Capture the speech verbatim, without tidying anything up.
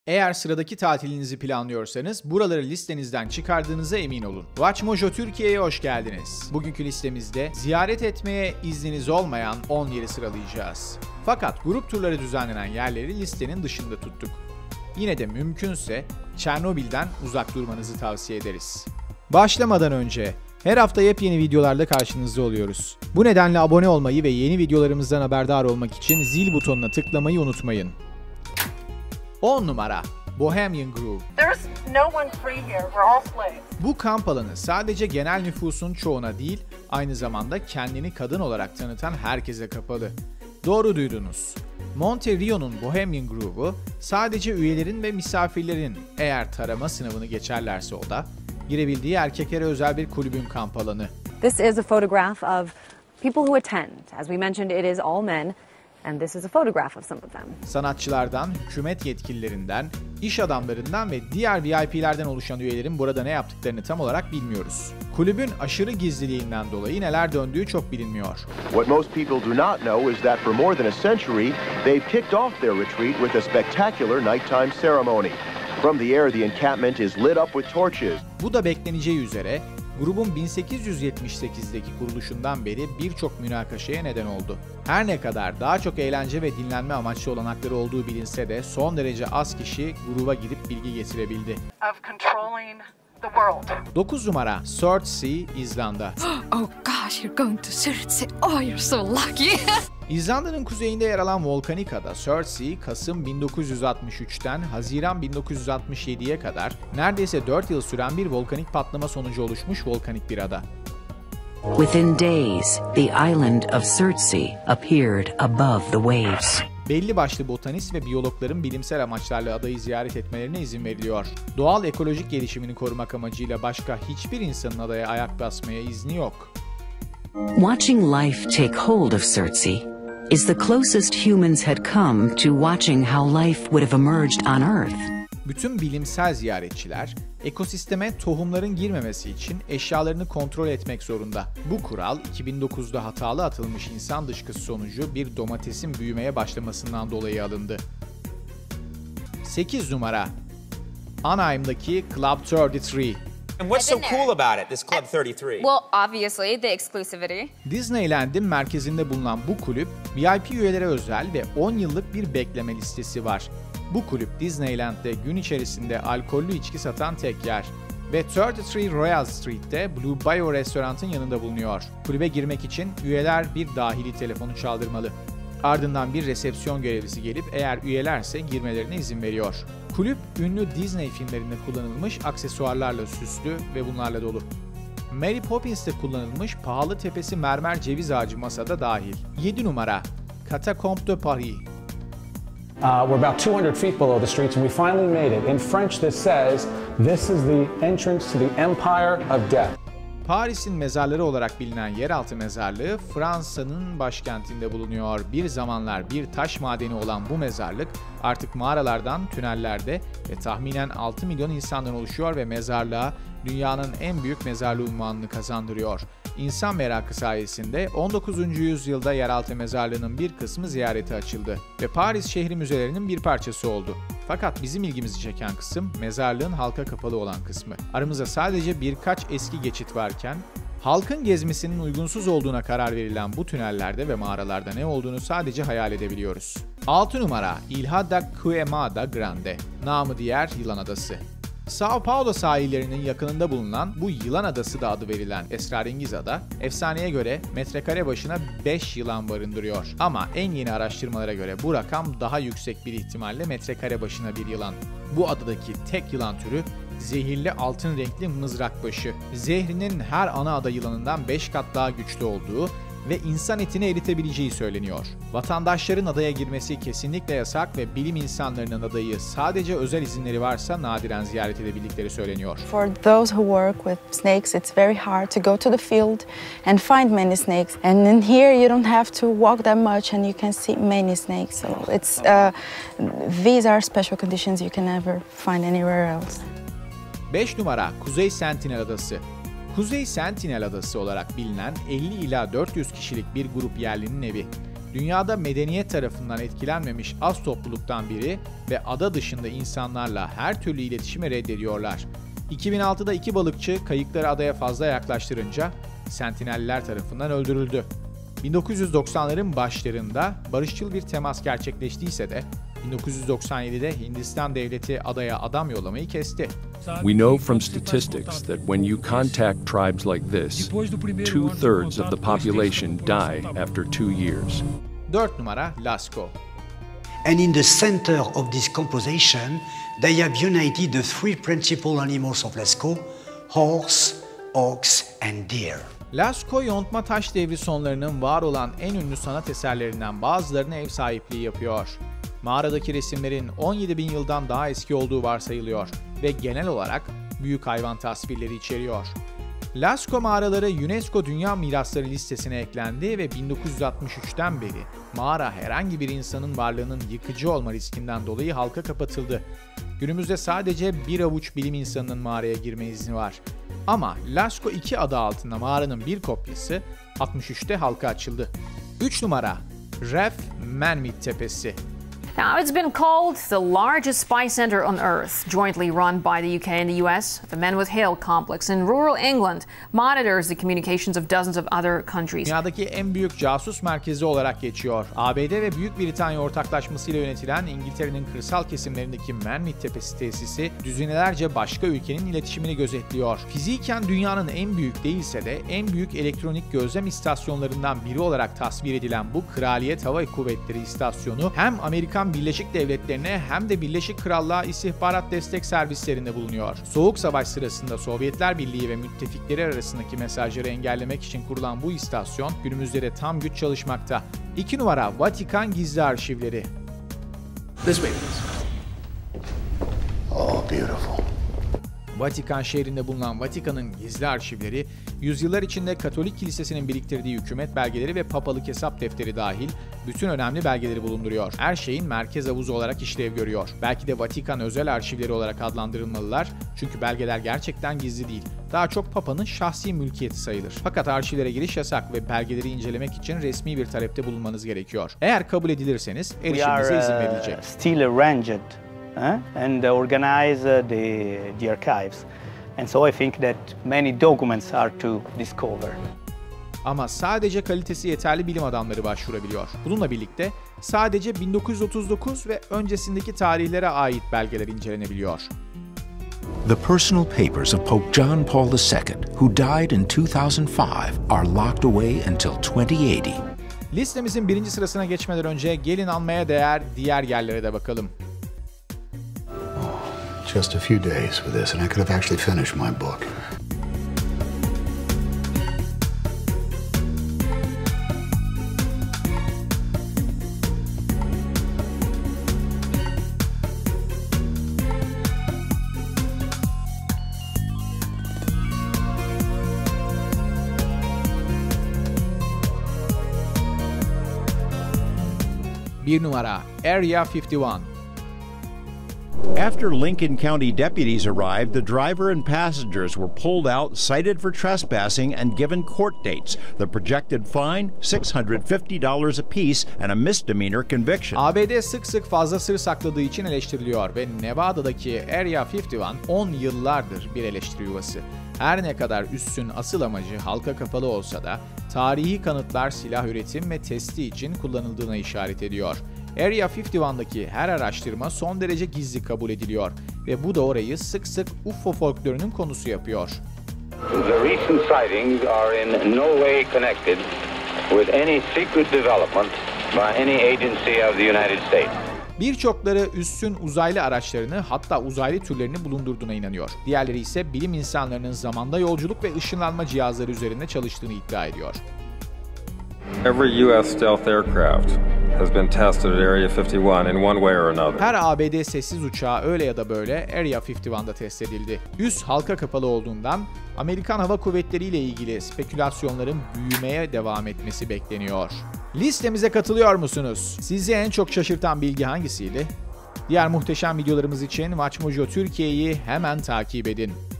Eğer sıradaki tatilinizi planlıyorsanız buraları listenizden çıkardığınıza emin olun. WatchMojo Türkiye'ye hoş geldiniz. Bugünkü listemizde ziyaret etmeye izniniz olmayan on yeri sıralayacağız. Fakat grup turları düzenlenen yerleri listenin dışında tuttuk. Yine de mümkünse Çernobil'den uzak durmanızı tavsiye ederiz. Başlamadan önce her hafta yepyeni videolarla karşınızda oluyoruz. Bu nedenle abone olmayı ve yeni videolarımızdan haberdar olmak için zil butonuna tıklamayı unutmayın. on numara Bohemian Grove. There's no one free here. We're all slaves. Bu kamp alanı sadece genel nüfusun çoğuna değil, aynı zamanda kendini kadın olarak tanıtan herkese kapalı. Doğru duydunuz. Monte Rio'nun Bohemian Grove'u sadece üyelerin ve misafirlerin, eğer tarama sınavını geçerlerse o da, girebildiği erkeklere özel bir kulübün kamp alanı. This is a photograph of people who attend. As we mentioned, it is all men. And this is a photograph of some of them. Sanatçılardan, hükümet yetkililerinden, iş adamlarından ve diğer V I P'lerden oluşan üyelerin burada ne yaptıklarını tam olarak bilmiyoruz. Kulübün aşırı gizliliğinden dolayı neler döndüğü çok bilinmiyor. What most people do not know is that for more than a century, they've kicked off their retreat with a spectacular nighttime ceremony. From the air, the encampment is lit up with torches. Bu da bekleneceği üzere grubun bin sekiz yüz yetmiş sekizdeki kuruluşundan beri birçok münakaşaya neden oldu. Her ne kadar daha çok eğlence ve dinlenme amaçlı olanakları olduğu bilinse de son derece az kişi gruba gidip bilgi getirebildi. Of controlling the world. dokuz numara Surtsey, İzlanda. Oh gosh, you're going to Surtsey. Oh, you're so lucky. İzlanda'nın kuzeyinde yer alan volkanik ada Surtsey, Kasım bin dokuz yüz altmış üçten Haziran bin dokuz yüz altmış yediye kadar neredeyse dört yıl süren bir volkanik patlama sonucu oluşmuş volkanik bir ada. Within days, the island of Surtsey appeared above the waves. Belli başlı botanist ve biyologların bilimsel amaçlarla adayı ziyaret etmelerine izin veriliyor. Doğal ekolojik gelişimini korumak amacıyla başka hiçbir insanın adaya ayak basmaya izni yok. Watching life take hold of Surtsey is the closest humans had come to watching how life would have emerged on Earth. Bütün bilimsel ziyaretçiler ekosisteme tohumların girmemesi için eşyalarını kontrol etmek zorunda. Bu kural iki bin dokuzda hatalı atılmış insan dışkısı sonucu bir domatesin büyümeye başlamasından dolayı alındı. sekiz numara Anaheim'daki Club otuz üç. And what's so cool about it, this Club thirty-three? Well, obviously, the exclusivity. Disneyland'in merkezinde bulunan bu kulüp, V I P üyelere özel ve on yıllık bir bekleme listesi var. Bu kulüp Disneyland'de gün içerisinde alkollü içki satan tek yer ve otuz üç Royal Street'te Blue Bayou restoranın yanında bulunuyor. Kulübe girmek için üyeler bir dahili telefonu çaldırmalı. Ardından bir resepsiyon görevlisi gelip eğer üyelerse girmelerine izin veriyor. Kulüp, ünlü Disney filmlerinde kullanılmış aksesuarlarla süslü ve bunlarla dolu. Mary Poppins'te kullanılmış pahalı tepesi mermer ceviz ağacı masada dahil. yedi numara Catacombes de Paris. Uh, we're about two hundred feet below the streets and we finally made it. In French this says, this is the entrance to the Empire of Death. Paris'in mezarları olarak bilinen yeraltı mezarlığı Fransa'nın başkentinde bulunuyor. Bir zamanlar bir taş madeni olan bu mezarlık artık mağaralardan tünellerde ve tahminen altı milyon insandan oluşuyor ve mezarlığa dünyanın en büyük mezarlığı unvanını kazandırıyor. İnsan merakı sayesinde on dokuzuncu yüzyılda yeraltı mezarlığının bir kısmı ziyarete açıldı ve Paris şehri müzelerinin bir parçası oldu. Fakat bizim ilgimizi çeken kısım mezarlığın halka kapalı olan kısmı. Aramızda sadece birkaç eski geçit varken halkın gezmesinin uygunsuz olduğuna karar verilen bu tünellerde ve mağaralarda ne olduğunu sadece hayal edebiliyoruz. altı numara Ilha da Queimada Grande, namı diğer Yılan Adası. São Paulo sahillerinin yakınında bulunan bu Yılan Adası da adı verilen esrarengiz ada, efsaneye göre metrekare başına beş yılan barındırıyor. Ama en yeni araştırmalara göre bu rakam daha yüksek bir ihtimalle metrekare başına bir yılan. Bu adadaki tek yılan türü zehirli altın renkli mızrakbaşı. Zehrinin her ana ada yılanından beş kat daha güçlü olduğu ve insan etini eritebileceği söyleniyor. Vatandaşların adaya girmesi kesinlikle yasak ve bilim insanlarının adayı sadece özel izinleri varsa nadiren ziyaret edebildikleri söyleniyor. For those who work with snakes, it's very hard to go to the field and find many snakes. And in here you don't have to walk that much and you can see many snakes. So it's uh, these are special conditions you can never find anywhere else. beş numara Kuzey Sentinel Adası. Kuzey Sentinel Adası olarak bilinen elli ila dört yüz kişilik bir grup yerlinin evi. Dünyada medeniyet tarafından etkilenmemiş az topluluktan biri ve ada dışında insanlarla her türlü iletişimi reddediyorlar. iki bin altıda iki balıkçı kayıkları adaya fazla yaklaştırınca Sentinelliler tarafından öldürüldü. bin dokuz yüz doksanların başlarında barışçıl bir temas gerçekleştiyse de bin dokuz yüz doksan yedide Hindistan devleti adaya adam yollamayı kesti. We know from statistics that when you contact tribes like this, two-thirds of the population die after two years. dört numara Lascaux. And in the center of this composition, they have united the three principal animals of Lascaux: horse, ox, and deer. Lascaux, yontma taş devri sonlarının var olan en ünlü sanat eserlerinden bazılarına ev sahipliği yapıyor. Mağaradaki resimlerin on yedi bin yıldan daha eski olduğu varsayılıyor ve genel olarak büyük hayvan tasvirleri içeriyor. Lascaux mağaraları UNESCO Dünya Mirasları listesine eklendi ve bin dokuz yüz altmış üçten beri mağara herhangi bir insanın varlığının yıkıcı olma riskinden dolayı halka kapatıldı. Günümüzde sadece bir avuç bilim insanının mağaraya girme izni var. Ama Lascaux iki adı altında mağaranın bir kopyası altmış üçte halka açıldı. üç numara Ref Menmit Tepesi. Now, it's been called the largest spy center on Earth, jointly run by the U K and the U S. The Men with Hail complex in rural England monitors the communications of dozens of other countries. Dünyadaki en büyük casus merkezi olarak geçiyor. A B D ve Büyük Britanya ortaklaşmasıyla yönetilen İngiltere'nin kırsal kesimlerindeki Menmit Tepesi tesisi düzinelerce başka ülkenin iletişimini gözetliyor. Fiziken dünyanın en büyük değilse de en büyük elektronik gözlem istasyonlarından biri olarak tasvir edilen bu Kraliyet Hava Kuvvetleri istasyonu hem Amerikan Birleşik Devletleri'ne hem de Birleşik Krallığa istihbarat destek servislerinde bulunuyor. Soğuk Savaş sırasında Sovyetler Birliği ve müttefikleri arasındaki mesajları engellemek için kurulan bu istasyon günümüzde de tam güç çalışmakta. iki numara Vatikan Gizli Arşivleri. This way, please. Oh, beautiful. Vatikan şehrinde bulunan Vatikan'ın gizli arşivleri, yüzyıllar içinde Katolik Kilisesi'nin biriktirdiği hükümet belgeleri ve papalık hesap defteri dahil bütün önemli belgeleri bulunduruyor. Her şeyin merkez havuzu olarak işlev görüyor. Belki de Vatikan özel arşivleri olarak adlandırılmalılar çünkü belgeler gerçekten gizli değil. Daha çok Papa'nın şahsi mülkiyeti sayılır. Fakat arşivlere giriş yasak ve belgeleri incelemek için resmi bir talepte bulunmanız gerekiyor. Eğer kabul edilirseniz erişiminize izin verilecek. Still arranged uh, and organize the the archives. And so I think that many documents are to discover. Ama sadece kalitesi yeterli bilim adamları başvurabiliyor. Bununla birlikte sadece bin dokuz yüz otuz dokuz ve öncesindeki tarihlere ait belgeler incelenebiliyor. The personal papers of Pope John Paul the Second, who died in two thousand five, are locked away until twenty eighty. Listemizin birinci sırasına geçmeden önce gelin almaya değer diğer yerlere de bakalım. Just a few days with this and I could have actually finished my book. Bir numara Area fifty-one. After Lincoln County deputies arrived, the driver and passengers were pulled out, cited for trespassing, and given court dates. The projected fine, six hundred fifty dollars apiece, and a misdemeanor conviction. A B D sık sık fazla sır sakladığı için eleştiriliyor ve Nevada'daki Area fifty-one on yıllardır bir eleştiri yuvası. Her ne kadar üssün asıl amacı halka kapalı olsa da tarihi kanıtlar silah üretim ve testi için kullanıldığına işaret ediyor. Area fifty-one'daki her araştırma son derece gizli kabul ediliyor ve bu da orayı sık sık U F O folklorunun konusu yapıyor. The recent sightings are in no way connected with any secret development by any agency of the United States. Birçokları üssün uzaylı araçlarını hatta uzaylı türlerini bulundurduğuna inanıyor. Diğerleri ise bilim insanlarının zamanda yolculuk ve ışınlanma cihazları üzerinde çalıştığını iddia ediyor. Every U S stealth aircraft has been tested at Area fifty-one in one way or another. Her A B D sessiz uçağı öyle ya da böyle Area fifty-one'da test edildi. Üs halka kapalı olduğundan Amerikan Hava Kuvvetleri ile ilgili spekülasyonların büyümeye devam etmesi bekleniyor. Listemize katılıyor musunuz? Sizi en çok şaşırtan bilgi hangisiydi? Diğer muhteşem videolarımız için WatchMojo Türkiye'yi hemen takip edin.